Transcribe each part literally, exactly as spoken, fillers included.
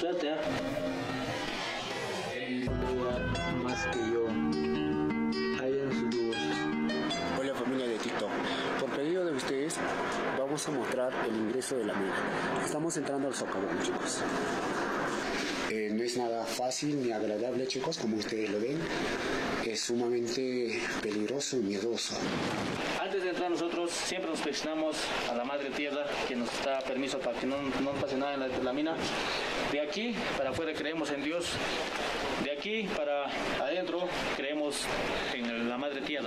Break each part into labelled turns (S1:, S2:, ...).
S1: suerte, ¿eh? Más que yo. Ahí en sus dibujos.
S2: Hola familia de TikTok. Por pedido de ustedes vamos a mostrar el ingreso de la mina. Estamos entrando al socavón, chicos. Eh, no es nada fácil ni agradable, chicos, como ustedes lo ven. Es sumamente peligroso y miedoso.
S1: Antes de entrar nosotros siempre nos presionamos a la Madre Tierra, que nos da permiso para que no, no pase nada en la, en la mina. De aquí para afuera creemos en Dios. De aquí para adentro creemos en la Madre Tierra.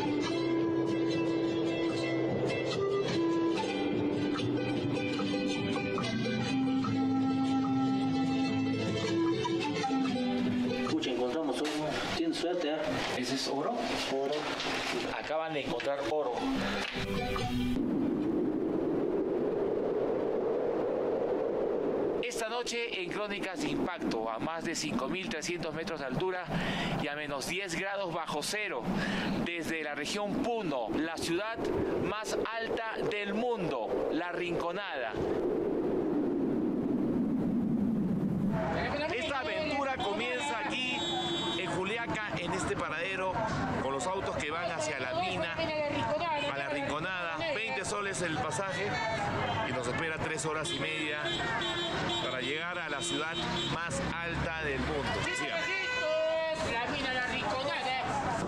S1: Escucha, encontramos oro. Tienes suerte, ¿eh?
S3: ¿Ese es oro?
S2: Oro.
S3: Acaban de encontrar oro. Esta noche en Crónicas de Impacto, a más de cinco mil trescientos metros de altura y a menos diez grados bajo cero, desde la región Puno, la ciudad más alta del mundo, La Rinconada. Esta aventura comienza aquí en Juliaca, en este paradero, con los autos que van hacia la mina, a La Rinconada. veinte soles el pasaje y nos espera tres horas y media para llegar a la ciudad más alta del mundo. Sigamos.
S4: La mina La Rinconada.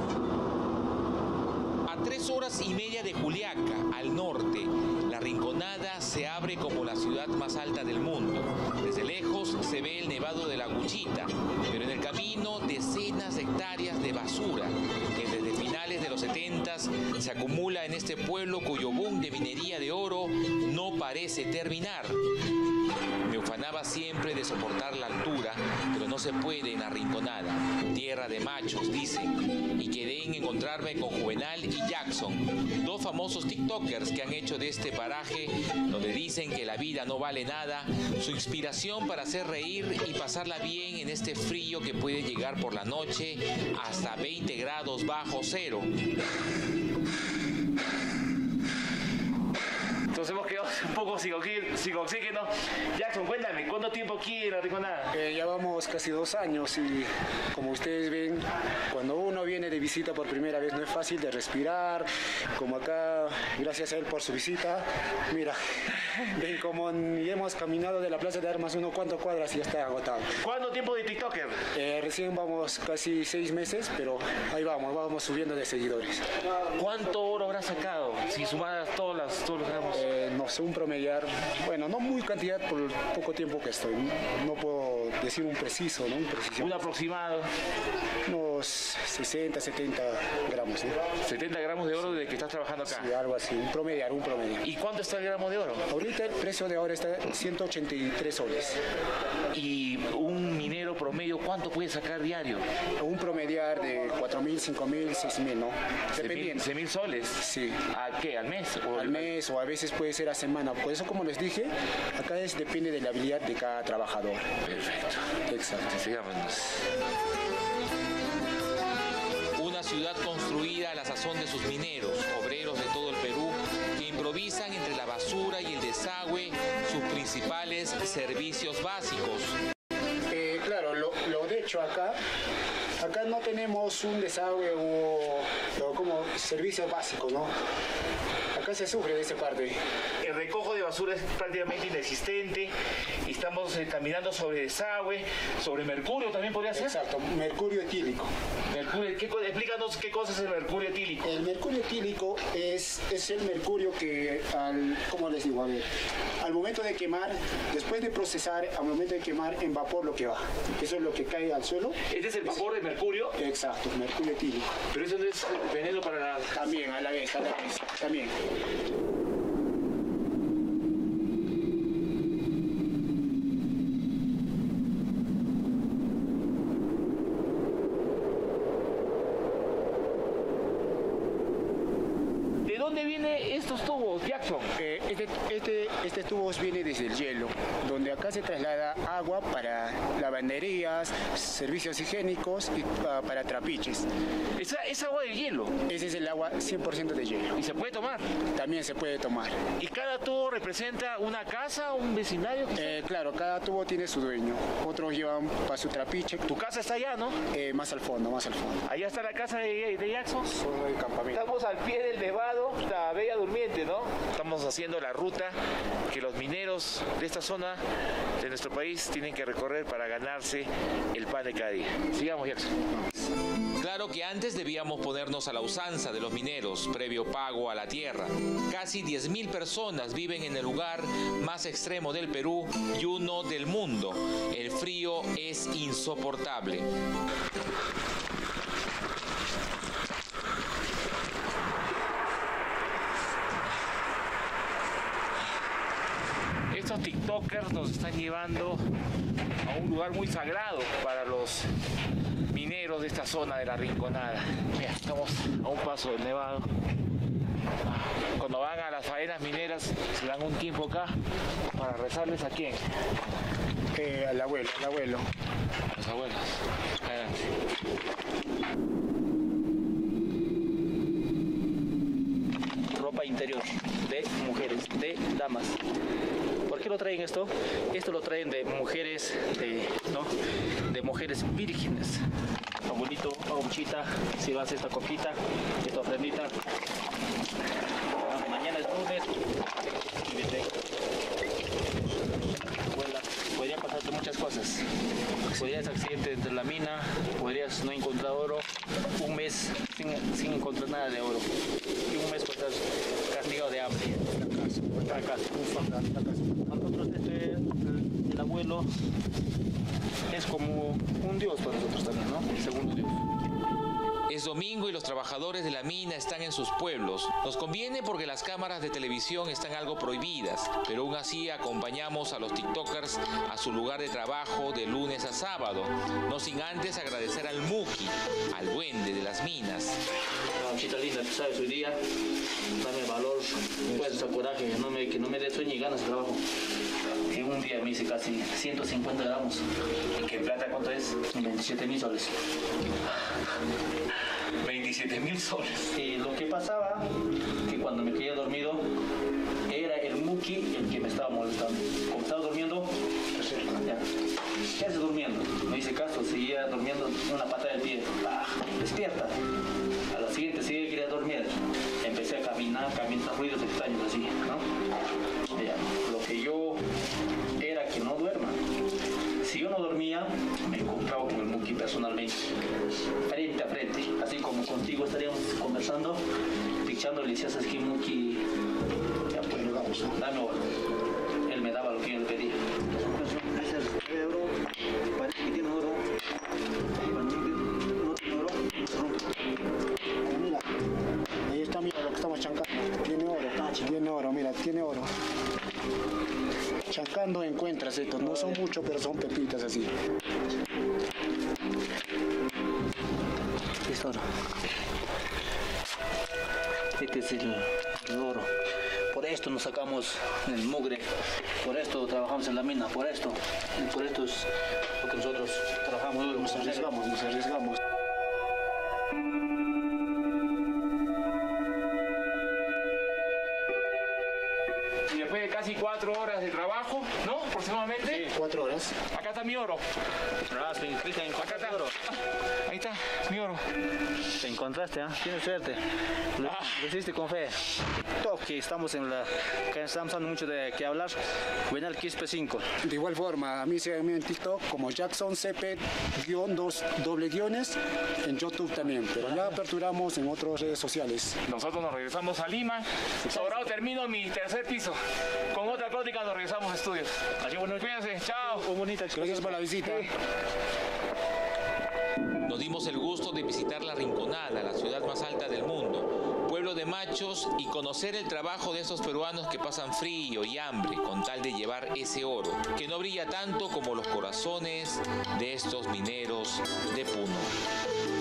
S3: A tres horas y media de Juliaca, al norte, La Rinconada se abre como la ciudad más alta del mundo. Desde lejos se ve el nevado de la Guchita, pero en el camino decenas de hectáreas de basura que desde finales de los setentas se acumula en este pueblo cuyo boom de minería de oro no parece terminar. Me ufanaba siempre de soportar la altura, pero no se puede en La Rinconada, tierra de machos, dicen, y quedé en encontrarme con Juvenal y Jackson, dos famosos tiktokers que han hecho de este paraje, donde dicen que la vida no vale nada, su inspiración para hacer reír y pasarla bien en este frío que puede llegar por la noche hasta veinte grados bajo cero. Entonces hemos quedado un poco sin oxígeno, sin oxígeno. Jackson, cuéntame, ¿cuánto tiempo aquí en La Rinconada?
S2: Eh, ya vamos casi dos años y como ustedes ven, cuando uno viene de visita por primera vez no es fácil de respirar, como acá, gracias a él por su visita. Mira, ven como ni hemos caminado de la Plaza de Armas unos cuantos cuadras y ya está agotado.
S3: ¿Cuánto tiempo de TikToker?
S2: Eh, recién vamos casi seis meses, pero ahí vamos, vamos subiendo de seguidores.
S3: ¿Cuánto oro habrás sacado? Si sumaras todas las, todos los gramos.
S2: Eh, no sé, un promediar, bueno, no muy cantidad por el poco tiempo que estoy, no puedo decir un preciso, ¿no? Un precisión.
S3: Un aproximado.
S2: Unos sesenta, setenta gramos, ¿no?
S3: setenta gramos de oro desde que estás trabajando acá.
S2: Sí, algo así, un promediar, un promediar.
S3: ¿Y cuánto está el gramo de oro?
S2: Ahorita el precio de ahora está en ciento ochenta y tres soles.
S3: ¿Y un minero promedio cuánto puede sacar diario?
S2: Un promediar de cuatro mil, cinco mil, seis mil, ¿no? Dependiendo.
S3: seis mil soles.
S2: Sí.
S3: ¿A qué? ¿Al mes? ¿O
S2: Al mes o a veces puede ser a semana. Por eso, como les dije, acá es, depende de la habilidad de cada trabajador.
S3: Perfecto.
S2: Exacto.
S3: Sigamos. Una ciudad construida a la sazón de sus mineros, obreros de todo el Perú, que improvisan entre la basura y el desagüe sus principales servicios básicos.
S2: Eh, claro, lo, lo de hecho acá, acá no tenemos un desagüe o, o como servicios básicos, ¿no? Acá se sufre de esa parte.
S3: El recojo de basura es prácticamente inexistente. Estamos eh, caminando sobre desagüe, sobre mercurio también podría ser.
S2: Exacto, mercurio etílico.
S3: Mercurio, ¿qué, explícanos qué cosa es el mercurio etílico.
S2: El mercurio etílico es, es el mercurio que, al, ¿cómo les digo? A ver, al momento de quemar, después de procesar, al momento de quemar, en vapor lo que va. Eso es lo que cae al suelo.
S3: ¿Este es el vapor de mercurio?
S2: Exacto, mercurio etílico.
S3: Pero eso no es veneno para la...
S2: También, a la vez, a la vez, también.
S3: dónde vienen estos tubos, Jackson?
S2: Eh, este, este, este tubos viene desde el hielo, donde acá se traslada agua para lavanderías, servicios higiénicos y uh, para trapiches.
S3: Esa, es agua de hielo.
S2: Ese es el agua cien por ciento de hielo.
S3: ¿Y se puede tomar?
S2: También se puede tomar.
S3: ¿Y cada tubo representa una casa, un vecindario?
S2: Eh, claro, cada tubo tiene su dueño. Otros llevan para su trapiche.
S3: Tu casa está allá, ¿no?
S2: Eh, más al fondo, más al fondo.
S3: Allá está la casa de, de Jackson.
S2: Solo el campamento.
S3: Estamos al pie del Nevado, la Bella Durmiente, ¿no? Estamos haciendo la ruta que los mineros de esta zona de nuestro país tienen que recorrer para ganarse el pan de cada día. Sigamos, Jackson. Claro que antes debíamos ponernos a la usanza de los mineros, previo pago a la tierra. Casi diez mil personas viven en el lugar más extremo del Perú y uno del mundo. El frío es insoportable. Estos tiktokers nos están llevando a un lugar muy sagrado para los mineros de esta zona de la Rinconada. Mira, estamos a un paso del Nevado. Cuando van a las faenas mineras se dan un tiempo acá para rezarles a quién.
S2: Eh, al abuelo, al abuelo.
S3: A los abuelos. Adelante.
S1: Ropa interior de mujeres, de damas. ¿Por qué lo traen esto? Esto lo traen de mujeres, de, ¿no? de mujeres vírgenes. Abuelito, abuelita, si vas a esta copita, esta ofrendita. Mañana es lunes. Abuela, podría pasarte muchas cosas. Podrías accidente entre la mina, podrías no encontrar oro, un mes sin, sin encontrar nada de oro. Y un mes estás castigado de hambre. Fracaso, un fracaso. Nosotros, este, el, el abuelo es como un dios para nosotros también, ¿no? El segundo dios.
S3: Es domingo y los trabajadores de la mina están en sus pueblos. Nos conviene porque las cámaras de televisión están algo prohibidas, pero aún así acompañamos a los tiktokers a su lugar de trabajo de lunes a sábado, no sin antes agradecer al Muki, al duende de las minas.
S1: Mamachita linda, tú sabes, hoy día, dame valor, fuerza, coraje, que no me, que no me dé sueño y ganas de trabajo. En un día me hice casi ciento cincuenta gramos. ¿Y qué plata cuánto es? veintisiete mil soles.
S3: veintisiete mil soles.
S1: Y lo que pasaba, que cuando me quedé dormido, era el Muki el que me estaba molestando. Como estaba durmiendo, ya, ¿qué haces durmiendo? No hice caso, seguía durmiendo una pata del pie. Ah, despierta. A la siguiente seguía quería dormir. Empecé a caminar, caminar ruidos extraños así, ¿no? Ya, lo que yo era que no duerma. Si yo no dormía, me encontraba con el Muki personalmente, frente a frente, así como contigo estaríamos conversando, pichando, le decías, es que Muki, ya pues, vamos, dame oro. Él me daba lo que yo le pedía. Ese oro, parece que tiene oro, no tiene oro,
S2: Mira, ahí está, mira lo que estamos chancando. Tiene oro, tiene oro, mira, tiene oro. Chancando encuentras estos, no son muchos, pero son pepitas así.
S1: es oro. Este es el, el oro. Por esto nos sacamos el mugre, por esto trabajamos en la mina, por esto, por esto es lo que nosotros trabajamos duro.
S2: Nos arriesgamos, nos arriesgamos.
S3: Y después de casi cuatro horas de trabajo, ¿no? Aproximadamente.
S2: Sí, cuatro horas.
S3: Acá está mi oro.
S1: Ah, te inscrita en
S3: Acá está.
S1: oro.
S3: Ahí está mi oro.
S1: Te encontraste, ¿ah? Tienes suerte. Lo,
S3: Ah.
S1: lo hiciste con fe. Que estamos en la, que estamos dando mucho de qué hablar. Ven al Quispe cinco.
S2: De igual forma, a mí se me en TikTok como Jackson C P dos doble guiones, en YouTube también, pero ya aperturamos en otras redes sociales.
S3: Nosotros nos regresamos a Lima. Sobrado termino mi tercer piso. Con otra crónica nos regresamos a estudios.
S1: Así bueno,
S3: Cuídense, chao.
S1: muy bonita.
S2: Gracias por la visita.
S3: Nos dimos el gusto de visitar La Rinconada, la ciudad más alta del mundo, pueblo de machos, y conocer el trabajo de estos peruanos que pasan frío y hambre con tal de llevar ese oro, que no brilla tanto como los corazones de estos mineros de Puno.